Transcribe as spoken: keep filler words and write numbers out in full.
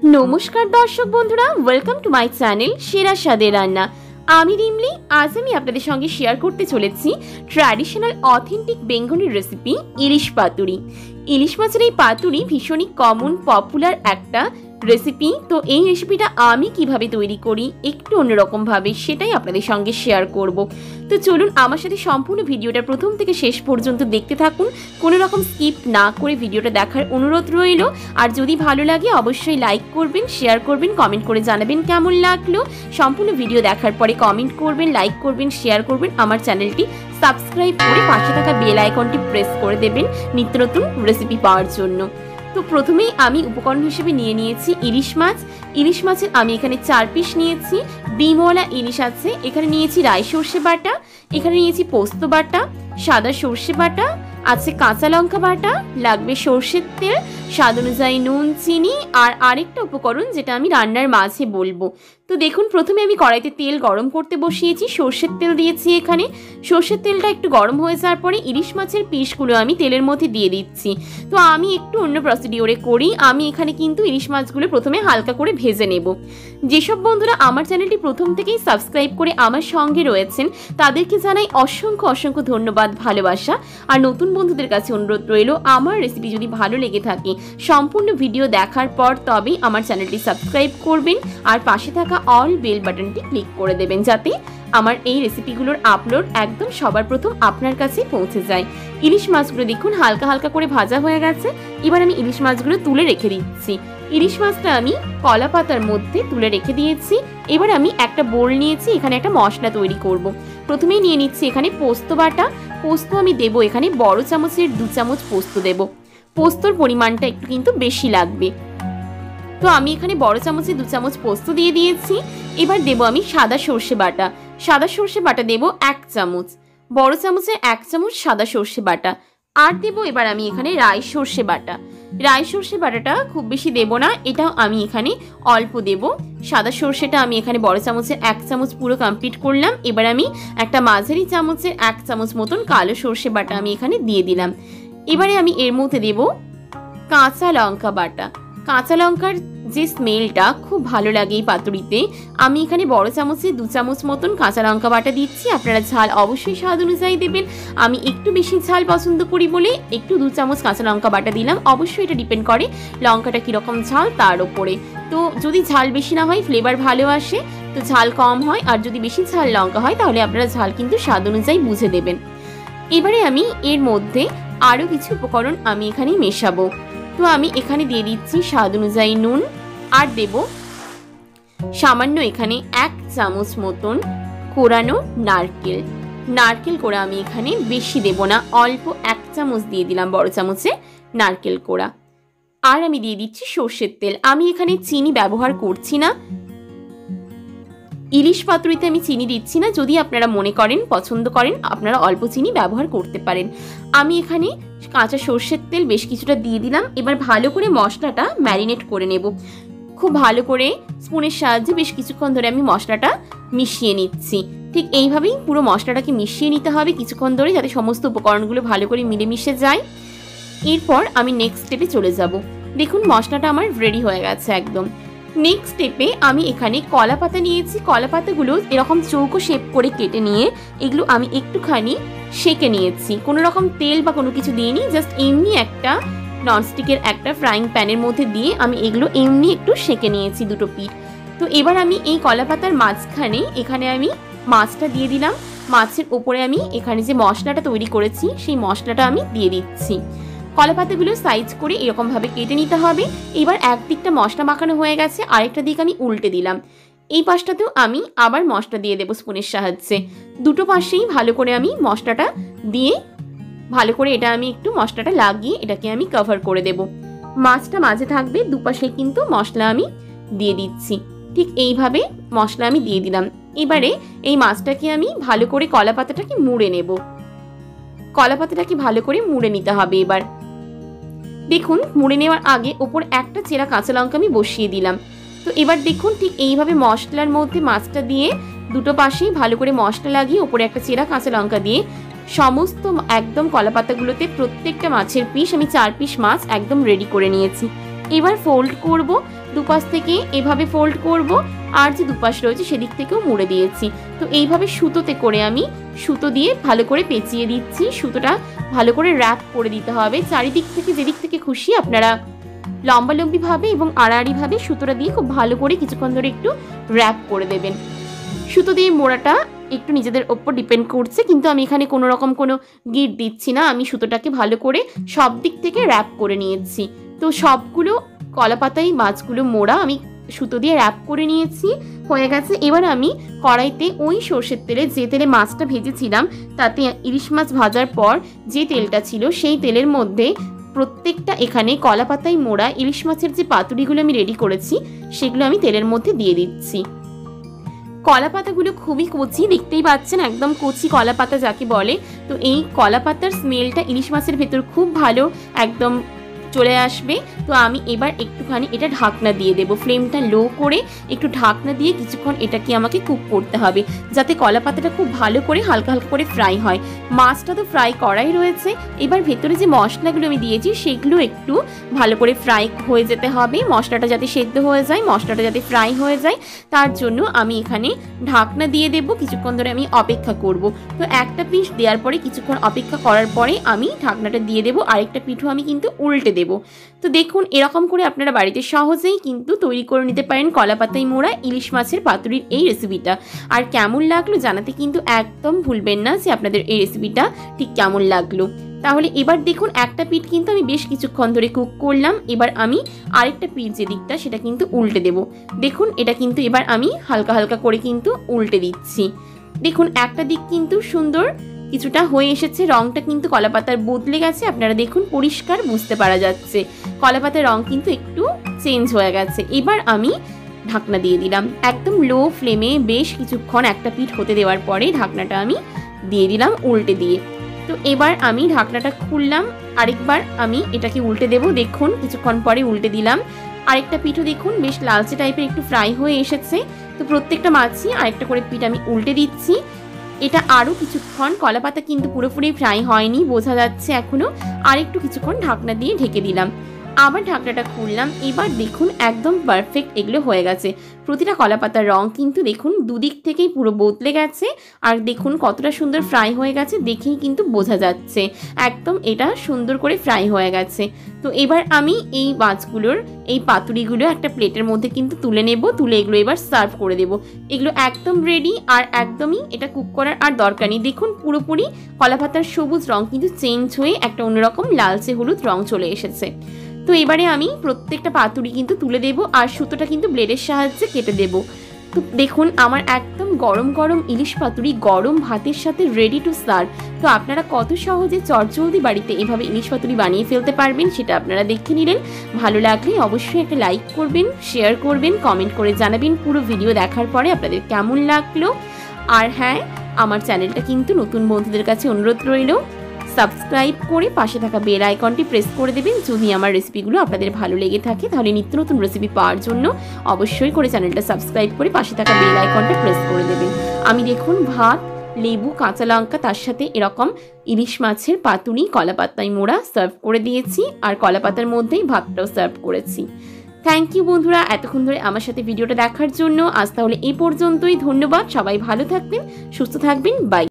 नमस्कार दर्शक बंधुरा वेलकम टू माई चैनल सेरा स्वादेर रान्ना। आमी रिमली आज आमी आपनादेर संगे शेयर करते चलेछि traditional authentic Bengali recipe ilish paturi. Ilish माछेर एई पातुड़ी भीषणই कमन पपुलार एकटा रेसिपि। तो এই রেসিপিটা আমি কিভাবে তৈরি করি একটু অন্যরকম ভাবে সেটাই আপনাদের সঙ্গে শেয়ার করব। তো চলুন আমার সাথে সম্পূর্ণ ভিডিওটা প্রথম থেকে শেষ পর্যন্ত দেখতে থাকুন, কোনো রকম স্কিপ না করে ভিডিওটা দেখার অনুরোধ রইল। আর যদি ভালো লাগে অবশ্যই লাইক করবেন, শেয়ার করবেন, কমেন্ট করে জানাবেন কেমন লাগলো। সম্পূর্ণ ভিডিও দেখার পরে কমেন্ট করবেন, লাইক করবেন, শেয়ার করবেন, আমার চ্যানেলটি সাবস্ক্রাইব করে পাশে থাকা বেল আইকনটি প্রেস করে দেবেন নিত্য নতুন রেসিপি পাওয়ার জন্য। তো প্রথমেই আমি উপকরণ হিসেবে নিয়ে নিয়েছি ইলিশ মাছ। ইলিশ মাছের আমি এখানে চার পিস নিয়েছি। ডিমওয়ালা ইলিশ আছে। এখানে নিয়েছি রাই সর্ষে বাটা, এখানে নিয়েছি পোস্ত বাটা, সাদা সর্ষে বাটা আছে, কাঁচা লঙ্কা বাটা, লাগবে সর্ষের তেল, স্বাদ অনুযায়ী নুন, চিনি আর আরেকটা উপকরণ যেটা আমি রান্নার মাঝে বলবো। তো দেখুন প্রথমে আমি কড়াইতে তেল গরম করতে বসিয়েছি, সর্ষের তেল দিয়েছি এখানে। সর্ষের তেলটা একটু গরম হয়ে যাওয়ার পরে ইলিশ মাছের পিসগুলো আমি তেলের মধ্যে দিয়ে দিচ্ছি। তো আমি একটু অন্য প্রসিডিওরে করি, আমি এখানে কিন্তু ইলিশ মাছগুলো প্রথমে হালকা করে ভেজে নেব। যেসব বন্ধুরা আমার চ্যানেলটি প্রথম থেকেই সাবস্ক্রাইব করে আমার সঙ্গে রয়েছেন তাদেরকে জানাই অসংখ্য অসংখ্য ধন্যবাদ, ভালোবাসা। আর নতুন বন্ধুদের কাছে অনুরোধ রইল আমার রেসিপি যদি ভালো লেগে থাকে সম্পূর্ণ ভিডিও দেখার পর তবেই আমার চ্যানেলটি সাবস্ক্রাইব করবেন আর পাশে থাকা অল বেল বাটনটি ক্লিক করে দেবেন যাতে আমার এই রেসিপিগুলোর আপলোড একদম সবার প্রথম আপনার কাছে পৌঁছে যায়। ইলিশ মাছগুলো দেখুন হালকা হালকা করে ভাজা হয়ে গেছে। এবার আমি ইলিশ মাছগুলো তুলে রেখে দিচ্ছি। ইলিশ মাছটা আমি কলা পাতার মধ্যে তুলে রেখে দিয়েছি। এবার আমি একটা বোল নিয়েছি, এখানে একটা মশলা তৈরি করব। প্রথমেই নিয়ে নিচ্ছি এখানে পোস্ত বাটা। পোস্ত আমি দেবো এখানে বড় চামচের দু চামচ পোস্ত দেব। পোস্তর পরিমাণটা একটু কিন্তু বেশি লাগবে। তো আমি এখানে বড় চামচে দু চামচ পোস্ত দিয়ে দিয়েছি। এবার দেবো আমি সাদা সর্ষে বাটা। সাদা সর্ষে বাটা দেবো এক চামচ, বড় চামচে এক চামচ সাদা সর্ষে বাটা। আর দেবো এবার আমি এখানে রাই সর্ষে বাটা। রাই সর্ষে বাটাটা খুব বেশি দেবো না, এটাও আমি এখানে অল্প দেব। সাদা সর্ষেটা আমি এখানে বড় চামচের এক চামচ পুরো কমপ্লিট করলাম। এবার আমি একটা মাঝারি চামচের এক চামচ মতন কালো সর্ষে বাটা আমি এখানে দিয়ে দিলাম। এবারে আমি এর মধ্যে দেব কাঁচা লঙ্কা বাটা। কাঁচা লঙ্কার যে স্মেলটা খুব ভালো লাগে এই পাতুড়িতে, আমি এখানে বড় চামচে দু চামচ মতন কাঁচা লঙ্কা বাটা দিচ্ছি। আপনারা ঝাল অবশ্যই স্বাদ অনুযায়ী দেবেন। আমি একটু বেশি ঝাল পছন্দ করি বলে একটু দু চামচ কাঁচা লঙ্কা বাটা দিলাম। অবশ্যই এটা ডিপেন্ড করে লঙ্কাটা কীরকম ঝাল তার ওপরে। তো যদি ঝাল বেশি না হয় ফ্লেভার ভালো আসে, তো ঝাল কম হয় আর যদি বেশি ঝাল লঙ্কা হয় তাহলে আপনারা ঝাল কিন্তু স্বাদ অনুযায়ী বুঝে দেবেন। এবারে আমি এর মধ্যে আরও কিছু উপকরণ আমি এখানে মেশাবো। তো আমি এখানে দিয়ে দিচ্ছি স্বাদ অনুযায়ী নুন আর দেব সামান্য এখানে এক চামচ মতন কোরানো নারকেল। নারকেল কোড়া আমি এখানে বেশি দেব না, অল্প এক চামচ দিয়ে দিলাম বড় চামচে নারকেল কোড়া। আর আমি দিয়ে দিচ্ছি সর্ষের তেল। আমি এখানে চিনি ব্যবহার করছি না, ইলিশ পাতুড়িতে আমি চিনি দিচ্ছি না। যদি আপনারা মনে করেন পছন্দ করেন আপনারা অল্প চিনি ব্যবহার করতে পারেন। আমি এখানে কাঁচা সর্ষের তেল বেশ কিছুটা দিয়ে দিলাম। এবার ভালো করে মশলাটা ম্যারিনেট করে নেব। খুব ভালো করে স্পুনের সাহায্যে বেশ কিছুক্ষণ ধরে আমি মশলাটা মিশিয়ে নিচ্ছি। ঠিক এইভাবেই পুরো মশলাটাকে মিশিয়ে নিতে হবে কিছুক্ষণ ধরে যাতে সমস্ত উপকরণগুলো ভালো করে মিলেমিশে যায়। এরপর আমি নেক্সট স্টেপে চলে যাব। দেখুন মশলাটা আমার রেডি হয়ে গেছে একদম। নেক্সট স্টেপে আমি এখানে কলা পাতা নিয়েছি। কলা পাতাগুলো এরকম চৌকো শেপ করে কেটে নিয়ে এগুলো আমি একটুখানি সেঁকে নিয়েছি। কোনো রকম তেল বা কোনো কিছু দিইনি, জাস্ট এমনি একটা ননস্টিকের একটা ফ্রাইং প্যানের মধ্যে দিয়ে আমি এগুলো এমনি একটু সেঁকে নিয়েছি দুটো পিঠ। তো এবার আমি এই কলা পাতার মাঝখানে এখানে আমি মাছটা দিয়ে দিলাম। মাছের ওপরে আমি এখানে যে মশলাটা তৈরি করেছি সেই মশলাটা আমি দিয়ে দিচ্ছি। কলা পাতাগুলো সাইজ করে এরকমভাবে কেটে নিতে হবে। এবার একদিকটা মশলা মাখানো হয়ে গেছে, আরেকটা দিক আমি উল্টে দিলাম। এই পাশটাতেও আমি আবার মশলা দিয়ে দেবো স্পুনের সাহায্যে। দুটো পাশেই ভালো করে আমি মশলাটা দিয়ে ভালো করে এটা আমি একটু মশলাটা লাগিয়ে এটাকে আমি কভার করে দেব। মাছটা মাঝে থাকবে, দুপাশে কিন্তু মশলা আমি দিয়ে দিচ্ছি। ঠিক এইভাবে মশলা আমি দিয়ে দিলাম। এবারে এই মাছটাকে আমি ভালো করে কলা পাতাটাকে মুড়ে নেব। কলা পাতাটাকে ভালো করে মুড়ে নিতে হবে। এবার দেখুন মুড়ে নেওয়ার আগে ওপর একটা চেরা কাঁচা লঙ্কা আমি বসিয়ে দিলাম। তো এবার দেখুন ঠিক এইভাবে মশলার মধ্যে মাছটা দিয়ে দুটো পাশেই ভালো করে মশলা লাগিয়ে ওপরে একটা চেরা কাঁচা লঙ্কা দিয়ে সমস্ত একদম কলা পাতাগুলোতে প্রত্যেকটা মাছের পিস আমি চার পিস মাছ একদম রেডি করে নিয়েছি। এবার ফোল্ড করব, দুপাশ থেকে এভাবে ফোল্ড করব, আর যে দুপাশ রয়েছে সেদিক থেকেও মুড়ে দিয়েছি। তো এইভাবে সুতোতে করে আমি সুতো দিয়ে ভালো করে পেঁচিয়ে দিচ্ছি। সুতোটা ভালো করে র্যাপ করে দিতে হবে চারিদিক থেকে, যেদিক থেকে খুশি আপনারা লম্বালম্বিভাবে এবং আড়াআড়িভাবে সুতোটা দিয়ে খুব ভালো করে কিছুক্ষণ ধরে একটু র্যাপ করে দেবেন। সুতো দিয়ে মোড়াটা একটু নিজেদের ওপর ডিপেন্ড করছে, কিন্তু আমি এখানে কোনো রকম কোনো গিট দিচ্ছি না। আমি সুতোটাকে ভালো করে সব দিক থেকে র্যাপ করে নিয়েছি। তো সবগুলো কলাপাতাই মাছগুলো মোড়া আমি সুতো দিয়ে র্যাপ করে নিয়েছি, হয়ে গেছে। এবার আমি কড়াইতে ওই সর্ষের তেলে, যে তেলে মাছটা ভেজেছিলাম, তাতে ইলিশ মাছ ভাজার পর যে তেলটা ছিল সেই তেলের মধ্যে প্রত্যেকটা এখানে কলাপাতায় মোড়া ইলিশ মাছের যে পাতুরিগুলো আমি রেডি করেছি সেগুলো আমি তেলের মধ্যে দিয়ে দিচ্ছি। কলা পাতাগুলো খুবই কচি, দেখতেই পাচ্ছেন একদম কচি কলা পাতা যাকে বলে। তো এই কলা পাতার স্মেলটা ইলিশ মাছের ভেতর খুব ভালো একদম চলে আসবে। তো আমি এবার একটুখানি এটা ঢাকনা দিয়ে দেবো, ফ্লেমটা লো করে একটু ঢাকনা দিয়ে কিছুক্ষণ এটাকে আমাকে কুক করতে হবে, যাতে কলা পাতাটা খুব ভালো করে হালকা হালকা করে ফ্রাই হয়। মাছটা তো ফ্রাই করাই রয়েছে, এবার ভেতরে যে মশলাগুলো আমি দিয়েছি সেগুলো একটু ভালো করে ফ্রাই হয়ে যেতে হবে। মশলাটা যাতে সেদ্ধ হয়ে যায়, মশলাটা যাতে ফ্রাই হয়ে যায়, তার জন্য আমি এখানে ঢাকনা দিয়ে দেবো। কিছুক্ষণ ধরে আমি অপেক্ষা করব। তো একটা পিস দেওয়ার পরে কিছুক্ষণ অপেক্ষা করার পরে আমি ঢাকনাটা দিয়ে দেবো, আরেকটা পিঠও আমি কিন্তু উল্টে দেবো। তো দেখুন এরকম করে আপনারা বাড়িতে সহজেই কিন্তু তৈরি করে নিতে পারেন কলাপাতায় মোড়া ইলিশ মাছের পাতুরির এই রেসিপিটা। আর কেমন লাগলো জানাতে কিন্তু একদম ভুলবেন না যে আপনাদের এই রেসিপিটা ঠিক কেমন লাগলো। তাহলে এবার দেখুন একটা পিঠ কিন্তু আমি বেশ কিছুক্ষণ ধরে কুক করলাম, এবার আমি আরেকটা পিঠ যে দিকটা সেটা কিন্তু উল্টে দেব। দেখুন এটা কিন্তু এবার আমি হালকা হালকা করে কিন্তু উল্টে দিচ্ছি। দেখুন একটা দিক কিন্তু সুন্দর কিছুটা হয়ে এসেছে, রংটা কিন্তু কলাপাতার বদলে গেছে, আপনারা দেখুন পরিষ্কার বুঝতে পারা যাচ্ছে কলাপাতার রং কিন্তু একটু চেঞ্জ হয়ে গেছে। এবার আমি ঢাকনা দিয়ে দিলাম একদম লো ফ্লেমে, বেশ কিছুক্ষণ একটা পিঠ হতে দেওয়ার পরে ঢাকনাটা আমি দিয়ে দিলাম উল্টে দিয়ে। তো এবার আমি ঢাকনাটা খুললাম, আরেকবার আমি এটাকে উল্টে দেব। দেখুন কিছুক্ষণ পরে উল্টে দিলাম, আরেকটা পিঠও দেখুন বেশ লালচে টাইপের একটু ফ্রাই হয়ে এসেছে। তো প্রত্যেকটা মাছই আরেকটা করে পিঠ আমি উল্টে দিচ্ছি। এটা আরও কিছুক্ষণ, কলাপাতা কিন্তু পুরোপুরি ফ্রাই হয়নি বোঝা যাচ্ছে এখনো, আর একটু কিছুক্ষণ ঢাকনা দিয়ে ঢেকে দিলাম। আবার ঢাকনাটা খুললাম, এবার দেখুন একদম পারফেক্ট এগুলো হয়ে গেছে। প্রতিটা কলাপাতার রং কিন্তু দেখুন দুদিক থেকেই পুরো বদলে গেছে, আর দেখুন কতটা সুন্দর ফ্রাই হয়ে গেছে দেখেই কিন্তু বোঝা যাচ্ছে একদম এটা সুন্দর করে ফ্রাই হয়ে গেছে। তো এবার আমি এই মাছগুলোর এই পাতুরিগুলো একটা প্লেটের মধ্যে কিন্তু তুলে নেব, তুলে এগুলো এবার সার্ভ করে দেব। এগুলো একদম রেডি, আর একদমই এটা কুক করার আর দরকার নেই। দেখুন পুরোপুরি কলাপাতার সবুজ রং কিন্তু চেঞ্জ হয়ে একটা অন্যরকম লালচে হলুদ রং চলে এসেছে। তো এবারে আমি প্রত্যেকটা পাতুরি কিন্তু তুলে দেব, আর সুতোটা কিন্তু ব্লেডের সাহায্যে কেটে দেব। তো দেখুন আমার একদম গরম গরম ইলিশ পাতুরি গরম ভাতের সাথে রেডি টু সার্ভ। তো আপনারা কত সহজে চটজলদি বাড়িতে এভাবে ইলিশ পাতুরি বানিয়ে ফেলতে পারবেন সেটা আপনারা দেখে নিলেন। ভালো লাগলে অবশ্যই একটা লাইক করবেন, শেয়ার করবেন, কমেন্ট করে জানাবেন পুরো ভিডিও দেখার পরে আপনাদের কেমন লাগলো। আর হ্যাঁ, আমার চ্যানেলটা কিন্তু নতুন বন্ধুদের কাছে অনুরোধ রইল সাবস্ক্রাইব করে পাশে থাকা বেল আইকনটি প্রেস করে দেবেন। যদি আমার রেসিপিগুলো আপনাদের ভালো লেগে থাকে তাহলে নিত্য নতুন রেসিপি পাওয়ার জন্য অবশ্যই করে চ্যানেলটা সাবস্ক্রাইব করে পাশে থাকা বেল আইকনটা প্রেস করে দেবেন। আমি দেখুন ভাত, লেবু, কাঁচা লঙ্কা, তার সাথে এরকম ইলিশ মাছের পাতুরি কলাপাতায় মোড়া সার্ভ করে দিয়েছি, আর কলাপাতার মধ্যেই ভাতটাও সার্ভ করেছি। থ্যাংক ইউ বন্ধুরা এতক্ষণ ধরে আমার সাথে ভিডিওটা দেখার জন্য। আজ তাহলে এই পর্যন্তই, ধন্যবাদ। সবাই ভালো থাকবেন, সুস্থ থাকবেন, বাই।